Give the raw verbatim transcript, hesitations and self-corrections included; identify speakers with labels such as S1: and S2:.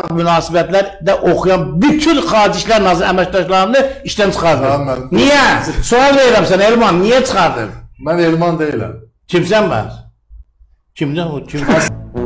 S1: münasibətlərdə oxuyan bütün xarici İşlər Nazirliyi əməkdaşlarını işdən çıxardır. Niyə? Sual verirəm sənə Elman, niyə çıxardın?
S2: Mən Elman deyiləm.
S1: Kimsən bəs? Kimdən o? Kimdən?